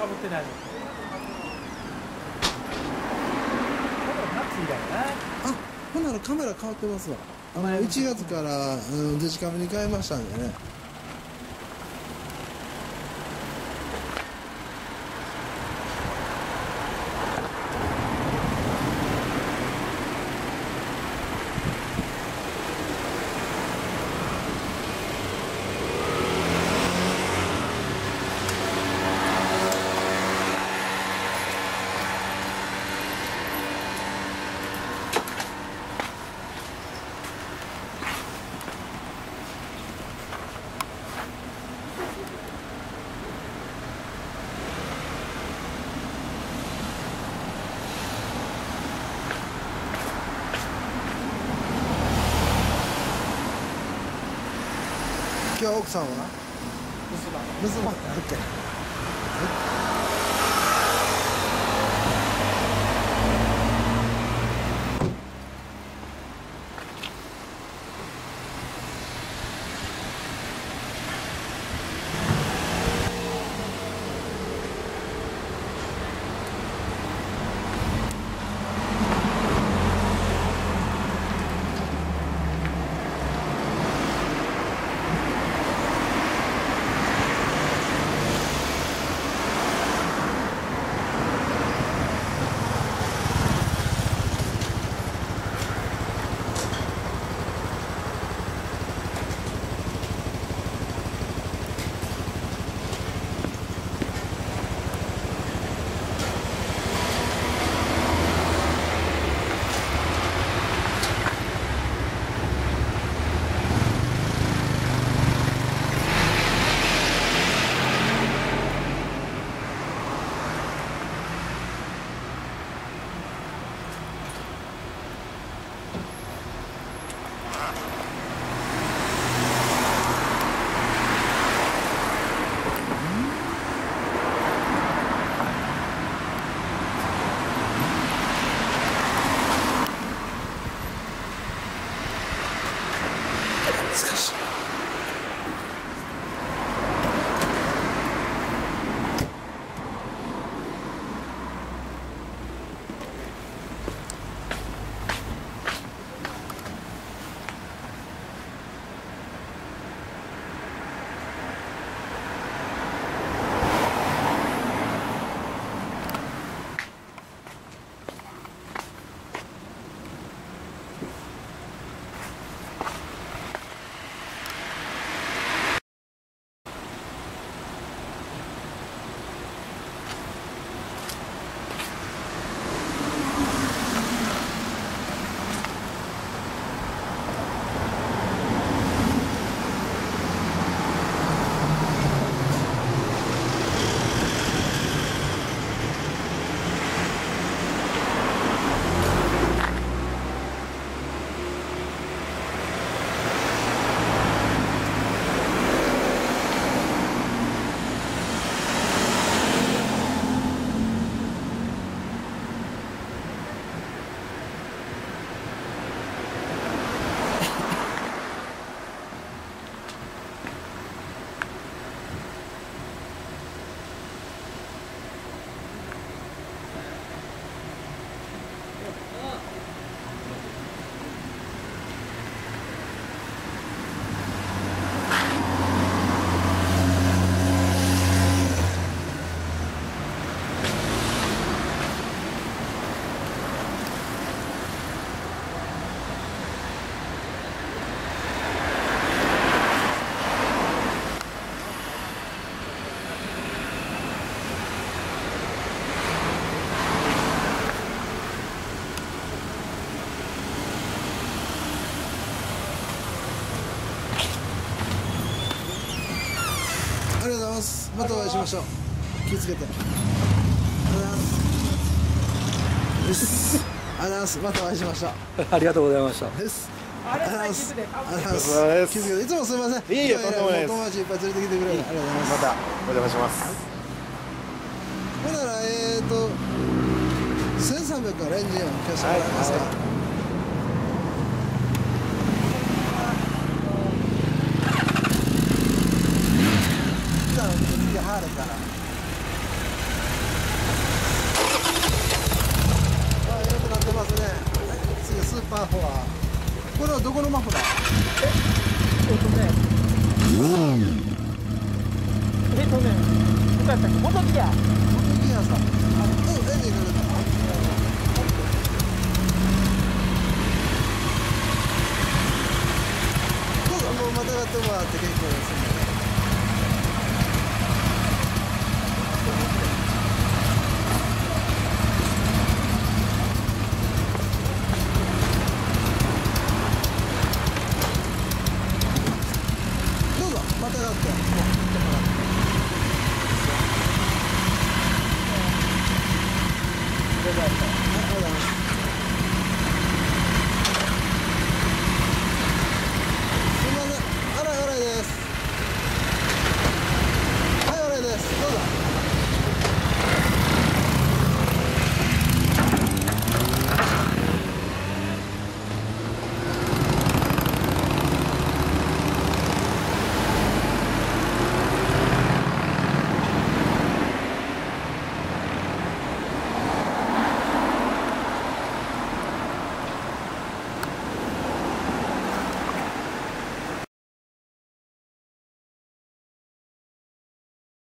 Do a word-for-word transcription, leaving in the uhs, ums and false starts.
かぶってないの。夏以来な。 あ、ほんならカメラ変わってますわ。あのいちがつから、うん、デジカメに変えましたんでね。今日は奥さんは留守番なんて。難しい。ありがとうございます。またお会いしましょう。気をつけて。ありがとうございます。です。ありがとうございます。またお会いしましょう。 ありがとうございました。 です。 あれありがとうございます。 あありがとうございます。気をつけて。いつもすみません。 いえいえ、とんでもないです。 友達いっぱい連れてきてくれる。ありがとうございます。 またお邪魔します。 ほんならえっとせんさんびゃくからエンジンを消してもらえますか。 はいはい。 じゃあ次ハーレーから。 どこのマフラー？ えっとねえっとねどこやったっけ、元木屋元木屋さん。うん、エンジンかけた。どうぞ、もうまたがってもらって結構ですんでね。どうぞ、またがって。もう行ってもらって。 どこやった